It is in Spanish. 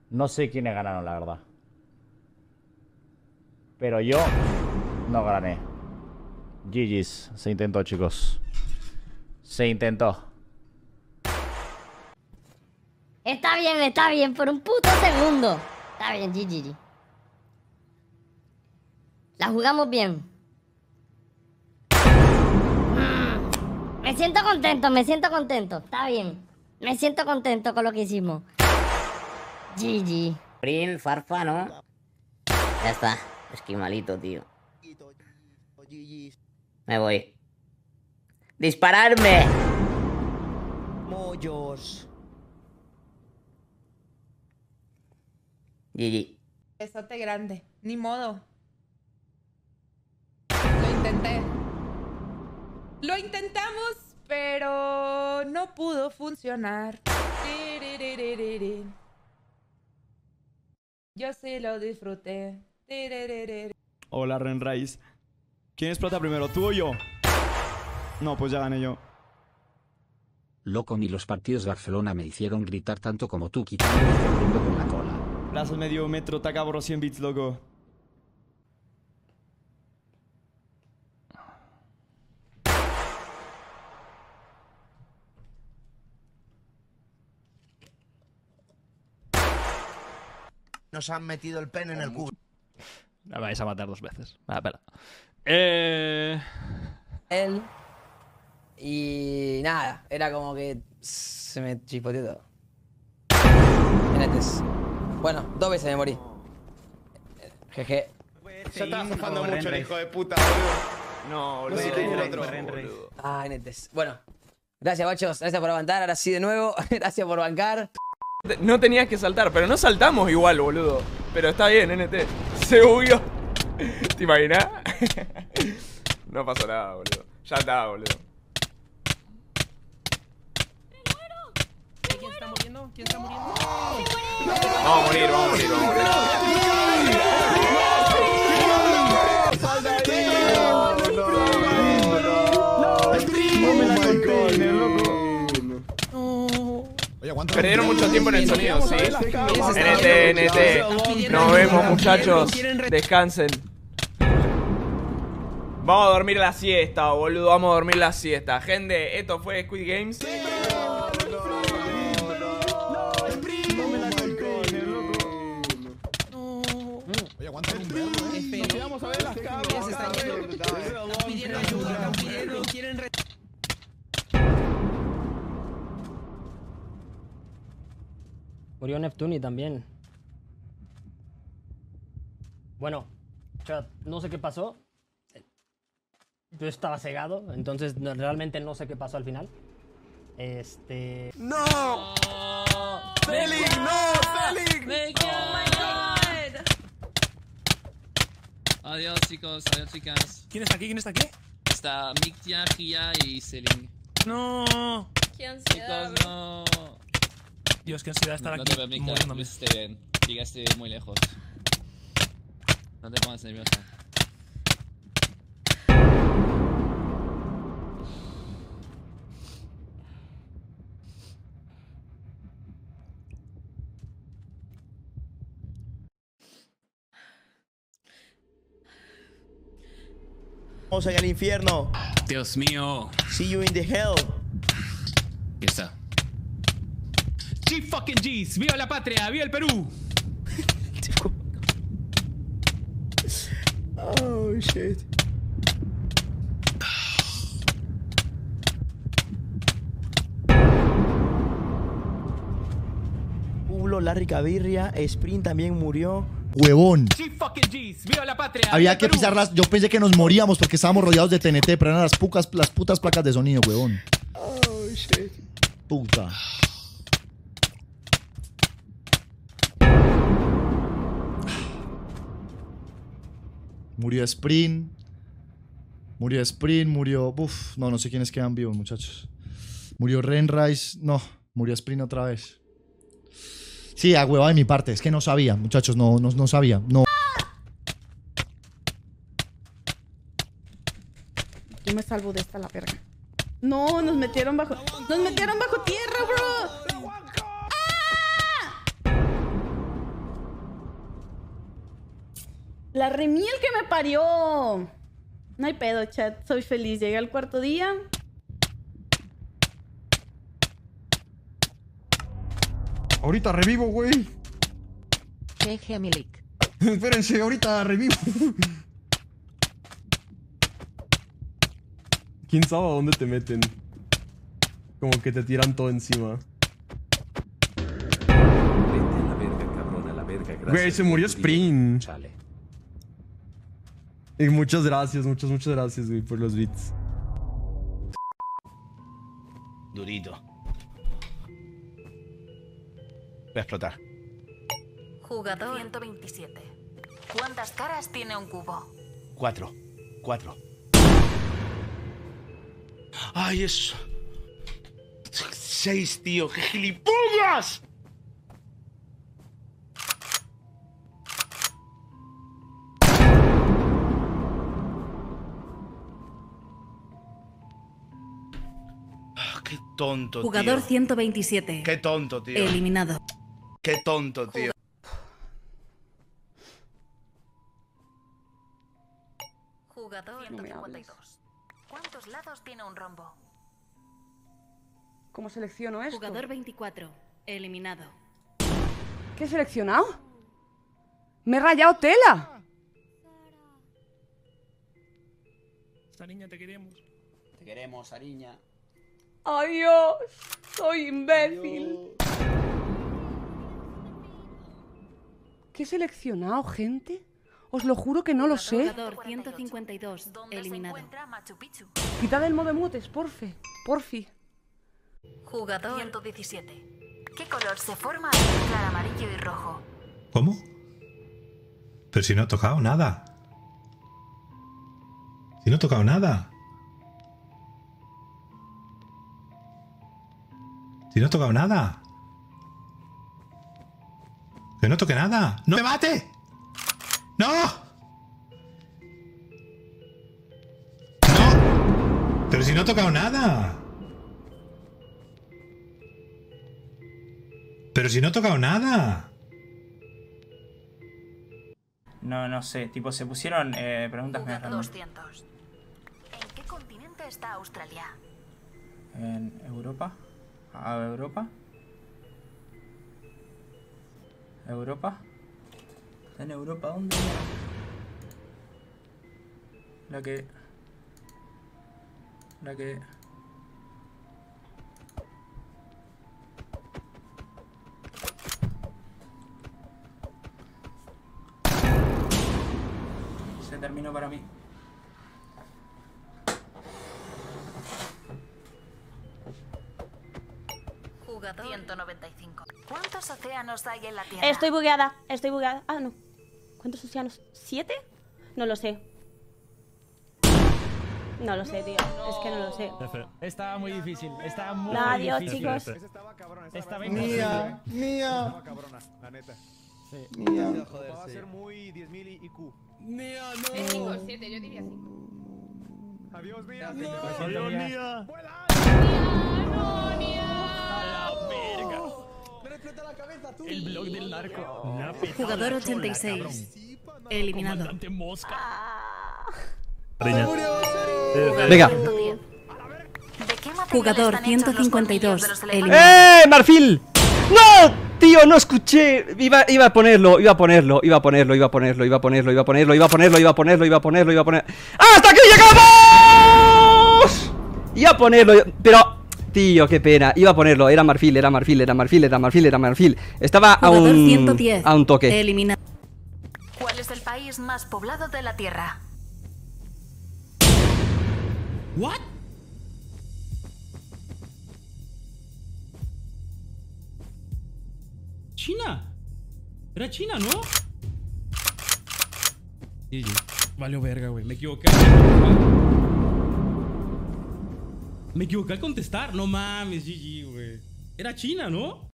No sé quiénes ganaron, la verdad. Pero yo no gané. GG's. Se intentó, chicos. Se intentó. Está bien, por un puto segundo. Está bien, GG. La jugamos bien. Me siento contento. Está bien. Me siento contento con lo que hicimos. GG. Prin, Farfa, ¿no? Ya está. Esquimalito, tío. Me voy. ¡Dispararme! Mollos. GG. Besote grande. Ni modo. Lo intenté. Lo intentamos, pero no pudo funcionar. Yo sí lo disfruté. Hola, Renrise. ¿Quién explota primero, tú o yo? No, pues ya gané yo. Loco, ni los partidos de Barcelona me hicieron gritar tanto como tú quitando y corriendo con la cola. Brazos medio metro, taca borro 100 bits, loco. Nos han metido el pene en el culo. Me vais a matar 2 veces. Espera. Él. Y nada, era como que se me chipoteó todo. Netes. Bueno, 2 veces me morí. Jeje. Ya estaba zafando mucho el hijo de puta, boludo. No, boludo. Sí, el otro. Ay, netes. Bueno, gracias, guachos. Gracias por aguantar. Ahora sí de nuevo. Gracias por bancar. No tenías que saltar, pero no saltamos igual, boludo. Pero está bien, NT. Se bugueó. ¿Te imaginas? No pasó nada, boludo. Ya está, boludo. ¿Quién está muriendo? ¿Quién está muriendo? Vamos a morir, vamos a morir, vamos a morir. Perdieron mucho tiempo en el sonido, ¿sí? NT. Nos vemos, muchachos. Descansen. Vamos a dormir la siesta, boludo. Vamos a dormir la siesta. Gente, esto fue Squid Games. Oye, aguanta un verbo, Vamos a ver las cabras. Están pidiendo ayuda. Murió Neptuni también. Bueno, chat, no sé qué pasó. Yo estaba cegado, entonces realmente no sé qué pasó al final. ¡No! ¡Selling! ¡No! ¡Selling! ¡Oh, my God! Adiós, chicos. Adiós, chicas. ¿Quién está aquí? ¿Quién está aquí? Está Miktia, Gia y Selling. No. Qué ansiedad. Chicos, no. Dios, qué ansiedad estar No aquí. te veo, Miktia. Muriéndome. Esté bien. Llegaste muy lejos. No te pongas nerviosa. Vamos en el infierno. Dios mío. See you in the hell. Ahí está. G fucking G's. ¡Viva la patria! ¡Viva el Perú! Oh, shit. Pulo, Larry Cavirria, Sprint también murió. Huevón. G fucking G's. ¡Viva la patria! Había que pisarlas. Yo pensé que nos moríamos porque estábamos rodeados de TNT, pero eran las putas placas de sonido, huevón. Oh, shit. Puta. Murió Sprint. Murió Sprint, murió... Uf, no sé quiénes quedan vivos, muchachos. Murió Renrise. No, murió Sprint otra vez. Sí, a hueva de mi parte. Es que no sabía, muchachos. No sabía. No. Yo me salvo de esta la verga. No, nos metieron bajo. Nos metieron bajo tierra, bro. La remiel que me parió. No hay pedo, chat. Soy feliz. Llegué al cuarto día. Ahorita revivo, güey. Jeje, Milik. Espérense, ahorita revivo. ¿Quién sabe a dónde te meten? Como que te tiran todo encima. Vete a la verga, cabrón, a la verga. Gracias. Güey, se murió Spring. Chale. Y muchas gracias, muchas gracias, güey, por los bits. Durito. Voy a explotar. Jugador 127. ¿Cuántas caras tiene un cubo? 4. ¡Ay, eso! 6, tío. ¡Qué gilipollas! ¡Qué tonto, Jugador tío! 127. ¡Qué tonto, tío! Eliminado. ¡Qué tonto, tío! Jugador 152. ¿Cuántos lados tiene un rombo? ¿Cómo selecciono esto? Jugador 24. Eliminado. ¿Qué he seleccionado? ¡Me he rayado tela! Sariña, te queremos. Te queremos, Sariña. ¡Adiós! ¡Soy imbécil! ¿Qué he seleccionado, gente? Os lo juro que no lo sé. Jugador 152. Eliminado. Quitad el modo mutes, porfi. Jugador 117. ¿Qué color se forma al mezclar amarillo y rojo? ¿Cómo? Pero si no he tocado nada. Si no he tocado nada. Si no he tocado nada. Que no toque nada. ¡No me mate! ¡No! ¡No! Pero si no he tocado nada. Pero si no he tocado nada. No sé, tipo se pusieron preguntas medio random. 200. ¿En qué continente está Australia? ¿En Europa? ¿A Europa? ¿Europa? ¿Está en Europa? ¿Dónde? La que... Se terminó para mí. Jugador 195. ¿Cuántos océanos hay en la Tierra? Estoy bugueada. Ah, no. ¿Cuántos océanos? ¿7? No lo sé. No lo sé, tío. Es que no lo sé. Estaba muy difícil. Estaba muy Adiós, difícil. chicos. Estaba Mía. Estaba cabrona, la neta. Sí. Mía. Va a ser muy 10.000 IQ. Mía, no. Es 5 o 7, yo diría 5. Adiós, Mía. Adiós, Mía. ¡No, Nia! El blog del narco. Jugador 86. Eliminado. Venga. Jugador 152. ¡Eh, Marfil! ¡No! Tío, no escuché. Iba a ponerlo. ¡Hasta que llegamos! Iba a ponerlo, pero... Tío, qué pena. Iba a ponerlo. Era marfil. Estaba a Jugador un... 110. A un toque. Eliminado. ¿Cuál es el país más poblado de la Tierra? ¿What? China. Era China, ¿no? GG. Valió verga, güey. Me equivoqué. Me equivoqué al contestar. No mames, GG, güey. Era China, ¿no?